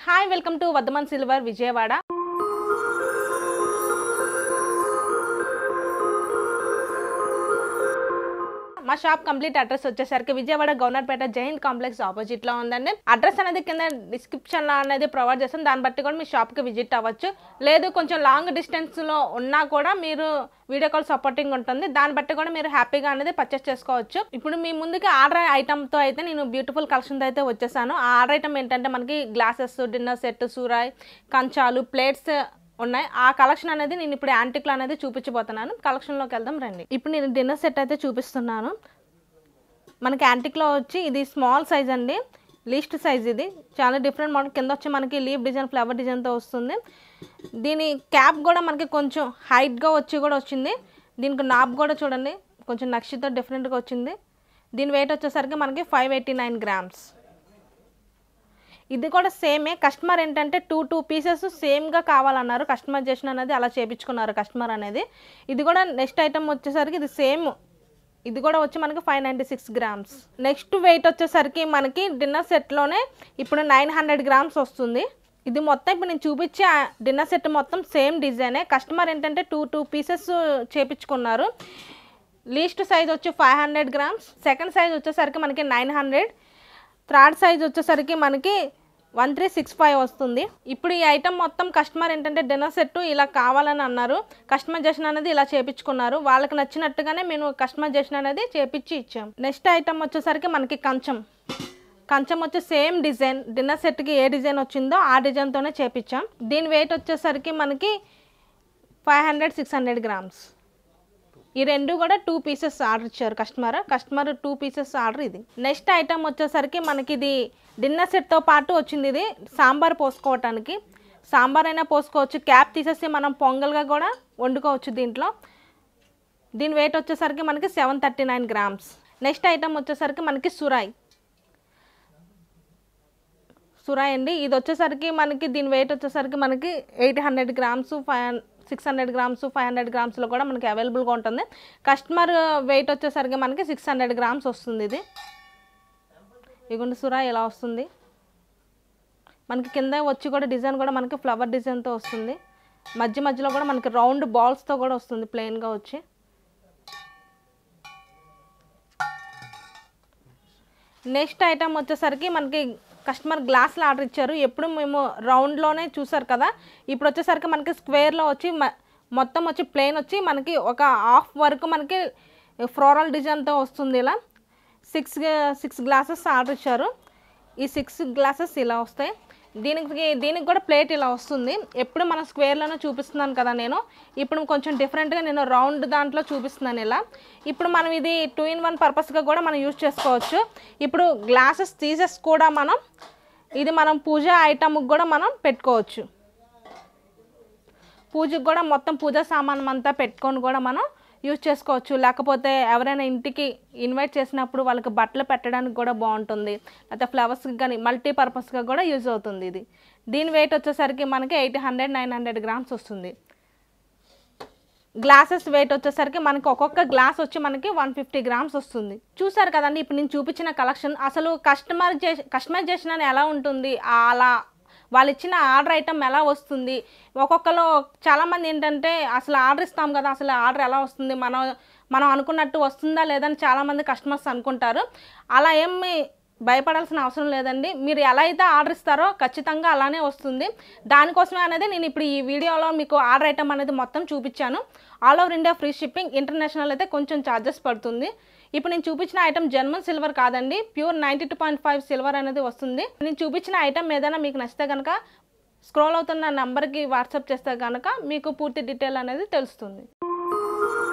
Hi welcome to Vardhaman silver Vijayawada. మా shop complete address వచ్చేసరికి Vijayawada Governorpet Jain complex opposite లో ఉందండి. అడ్రస్ అనేది కింద డిస్క్రిప్షన్ లో అనేది ప్రొవైడ్ చేస్తాం. దాన్ని బట్టి కూడా మీ షాప్ కి విజిట్ అవ్వచ్చు. లేదు కొంచెం లాంగ్ డిస్టెన్స్ లో ఉన్నా కూడా మీరు వీడియో కాల్ సపోర్టింగ్ ఉంటుంది. దాన్ని బట్టి కూడా మీరు హ్యాపీగా అనేది పర్చేస్ చేసుకోవచ్చు. ఇప్పుడు మీ ముందుకి ఆర్డర్ ఐటమ్ తో అయితే నేను బ్యూటిఫుల్ కలెక్షన్ అయితే వచ్చేసాను. ఆ ఆర్డర్ ఐటమ్ ఏంటంటే మనకి గ్లాసెస్, డిన్నర్ సెట్, సూరాయ్, కంచాలు, ప్లేట్స్ ఉన్నాయి. ఆ కలెక్షన్ అనేది నేను ఇప్పుడు యాంటిక్లో అనేది చూపించబోతున్నాను. కలెక్షన్లోకి వెళ్దాం రండి. ఇప్పుడు నేను డిన్నర్ సెట్ అయితే చూపిస్తున్నాను. మనకి యాంటిక్లో వచ్చి ఇది స్మాల్ సైజ్ అండి, లీస్ట్ సైజ్. ఇది చాలా డిఫరెంట్ మోడల్. కింద వచ్చి మనకి లీఫ్ డిజైన్, ఫ్లవర్ డిజైన్తో వస్తుంది. దీని క్యాప్ కూడా మనకి కొంచెం హైట్గా వచ్చి కూడా వచ్చింది. దీనికి నాబ్ కూడా చూడండి కొంచెం నక్షితో డిఫరెంట్గా వచ్చింది. దీని వెయిట్ వచ్చేసరికి మనకి 589 grams. ఇది కూడా సేమే. కస్టమర్ ఏంటంటే టూ పీసెస్ సేమ్గా కావాలన్నారు. కస్టమైజేషన్ అనేది అలా చేయించుకున్నారు కస్టమర్ అనేది. ఇది కూడా నెక్స్ట్ ఐటమ్ వచ్చేసరికి ఇది సేమ్. ఇది కూడా వచ్చి మనకి 596 grams. నెక్స్ట్ వెయిట్ వచ్చేసరికి మనకి డిన్నర్ సెట్లోనే ఇప్పుడు 900 grams వస్తుంది. ఇది మొత్తం ఇప్పుడు నేను చూపించే డిన్నర్ సెట్ మొత్తం సేమ్ డిజైనే. కస్టమర్ ఏంటంటే టూ పీసెస్ చేయించుకున్నారు. లీస్ట్ సైజ్ వచ్చి 500 grams, సెకండ్ సైజ్ వచ్చేసరికి మనకి 900, థర్డ్ సైజ్ వచ్చేసరికి మనకి 1365 వస్తుంది. ఇప్పుడు ఈ ఐటమ్ మొత్తం కస్టమర్ ఏంటంటే డిన్నర్ సెట్ ఇలా కావాలని అన్నారు. కస్టమైజేషన్ అనేది ఇలా చేయించుకున్నారు. వాళ్ళకి నచ్చినట్టుగానే మేము కస్టమైజేషన్ అనేది చేపించి ఇచ్చాం. నెక్స్ట్ ఐటమ్ వచ్చేసరికి మనకి కంచం వచ్చి సేమ్ డిజైన్. డిన్నర్ సెట్కి ఏ డిజైన్ వచ్చిందో ఆ డిజైన్తోనే చేపించాం. దీని వెయిట్ వచ్చేసరికి మనకి 500-600 grams. ఈ రెండు కూడా 2 pieces ఆర్డర్ ఇచ్చారు కస్టమర్ 2 pieces ఆర్డర్. ఇది నెక్స్ట్ ఐటమ్ వచ్చేసరికి మనకి ఇది డిన్నర్ సెట్తో పాటు వచ్చింది. ఇది సాంబార్ పోసుకోవటానికి. సాంబార్ అయినా పోసుకోవచ్చు. క్యాప్ తీసేసి మనం పొంగల్గా కూడా వండుకోవచ్చు దీంట్లో. దీని వెయిట్ వచ్చేసరికి మనకి 739 grams. నెక్స్ట్ ఐటమ్ వచ్చేసరికి మనకి సురాయ్ అండి. ఇది వచ్చేసరికి మనకి దీని వెయిట్ వచ్చేసరికి మనకి 800 grams, 600 grams, 500 grams కూడా మనకి అవైలబుల్గా ఉంటుంది. కస్టమర్ వెయిట్ వచ్చేసరికి మనకి 600 grams వస్తుంది. ఇది ఇగుండి సురాయ్ ఎలా వస్తుంది మనకి. కింద వచ్చి కూడా డిజైన్ కూడా మనకి ఫ్లవర్ డిజైన్తో వస్తుంది. మధ్యలో కూడా మనకి రౌండ్ బాల్స్తో కూడా వస్తుంది ప్లెయిన్గా వచ్చి. నెక్స్ట్ ఐటమ్ వచ్చేసరికి మనకి కస్టమర్ గ్లాస్లో ఆర్డర్ ఇచ్చారు. ఎప్పుడు మేము రౌండ్లోనే చూసారు కదా, ఇప్పుడు వచ్చేసరికి మనకి స్క్వేర్లో వచ్చి మొత్తం వచ్చి ప్లెయిన్ వచ్చి మనకి ఒక హాఫ్ వరకు మనకి ఫ్లోరల్ డిజైన్తో వస్తుంది. ఇలా 6 గ్లాసెస్ ఆర్డర్ ఇచ్చారు. ఈ 6 గ్లాసెస్ ఇలా వస్తాయి. దీనికి కూడా ప్లేట్ ఇలా వస్తుంది. ఎప్పుడు మన స్క్వేర్లోనే చూపిస్తున్నాను కదా నేను. ఇప్పుడు కొంచెం డిఫరెంట్గా నేను రౌండ్ దాంట్లో చూపిస్తున్నాను ఇలా. ఇప్పుడు మనం ఇది 2-in-1 పర్పస్గా కూడా మనం యూజ్ చేసుకోవచ్చు. ఇప్పుడు గ్లాసెస్ తీసేసి కూడా మనం పూజ ఐటమ్కి కూడా మనం పెట్టుకోవచ్చు. పూజకు కూడా మొత్తం పూజా సామాన్ అంతా పెట్టుకొని కూడా మనం యూజ్ చేసుకోవచ్చు. లేకపోతే ఎవరైనా ఇంటికి ఇన్వైట్ చేసినప్పుడు వాళ్ళకి బట్టలు పెట్టడానికి కూడా బాగుంటుంది. లేకపోతే ఫ్లవర్స్కి కానీ మల్టీపర్పస్గా కూడా యూజ్ అవుతుంది. ఇది దీని వెయిట్ వచ్చేసరికి మనకి 800-900 grams వస్తుంది. గ్లాసెస్ వెయిట్ వచ్చేసరికి మనకి ఒక్కొక్క గ్లాస్ వచ్చి మనకి 150 grams వస్తుంది. చూసారు కదండి ఇప్పుడు నేను చూపించిన కలెక్షన్. అసలు కస్టమైజేషన్ అని ఎలా ఉంటుంది, అలా వాళ్ళు ఇచ్చిన ఆర్డర్ ఐటమ్ ఎలా వస్తుంది. ఒక్కొక్కరు చాలామంది ఏంటంటే అసలు ఆర్డర్ ఇస్తాం కదా, అసలు ఆర్డర్ ఎలా వస్తుంది, మనం అనుకున్నట్టు వస్తుందా లేదని చాలామంది కస్టమర్స్ అనుకుంటారు. అలా ఏమి భయపడాల్సిన అవసరం లేదండి. మీరు ఎలా అయితే ఆర్డర్ ఇస్తారో ఖచ్చితంగా అలానే వస్తుంది. దానికోసమే అనేది నేను ఇప్పుడు ఈ వీడియోలో మీకు ఆర్డర్ ఐటమ్ అనేది మొత్తం చూపించాను. All over India free shipping. International అయితే కొంచెం ఛార్జెస్ పడుతుంది. ఇప్పుడు నేను చూపించిన ఐటమ్ జర్మన్ సిల్వర్ కాదండి, ప్యూర్ 92.5 సిల్వర్ అనేది వస్తుంది. నేను చూపించిన ఐటమ్ ఏదైనా మీకు నచ్చితే కనుక స్క్రోల్ అవుతున్న నెంబర్కి వాట్సాప్ చేస్తే కనుక మీకు పూర్తి డీటెయిల్ అనేది తెలుస్తుంది.